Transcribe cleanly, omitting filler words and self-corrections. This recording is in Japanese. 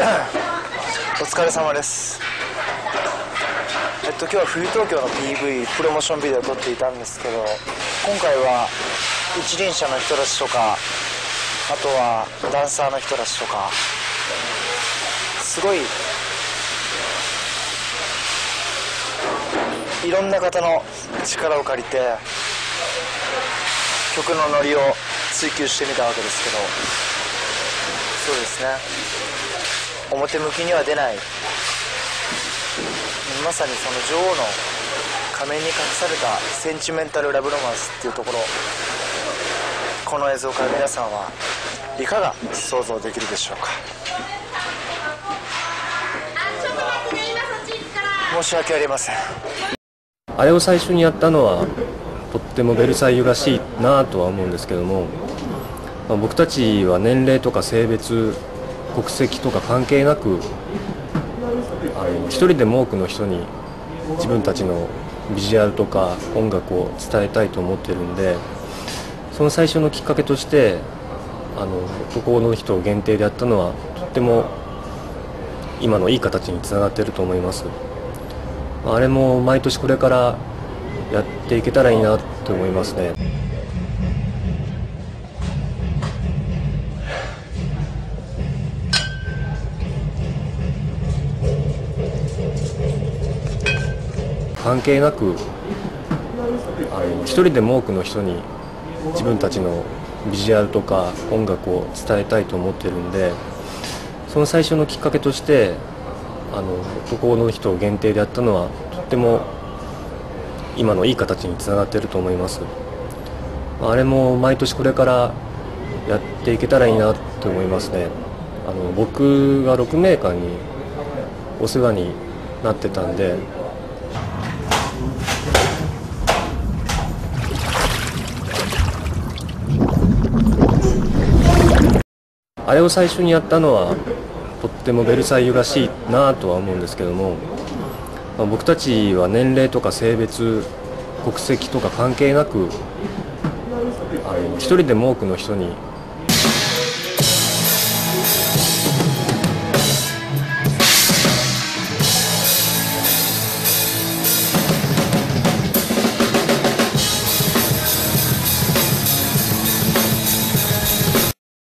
お疲れ様です。今日は冬東京の PV プロモーションビデオを撮っていたんですけど、今回は一輪車の人たちとか、あとはダンサーの人たちとか、すごいいろんな方の力を借りて曲のノリを追求してみたわけですけど、そうですね、表向きには出ない、まさにその女王の仮面に隠されたセンチメンタルラブロマンスっていうところ、この映像から皆さんはいかが想像できるでしょうか。申し訳ありません。 あれを最初にやったのはとってもベルサイユらしいなとは思うんですけども、僕たちは年齢とか性別、国籍とか関係なく、一人でも多くの人に自分たちのビジュアルとか音楽を伝えたいと思ってるんで、その最初のきっかけとして男の人限定でやったのはとっても今のいい形につながっていると思います。あれも毎年これからやっていけたらいいなと思いますね。関係なく一人でも多くの人に自分たちのビジュアルとか音楽を伝えたいと思ってるんで、その最初のきっかけとして男の人限定でやったのはとっても今のいい形につながっていると思います。あれも毎年これからやっていけたらいいなと思いますね。僕が6名間にお世話になってたんで、あれを最初にやったのはとってもベルサイユらしいなとは思うんですけども、僕たちは年齢とか性別、国籍とか関係なく一人でも多くの人に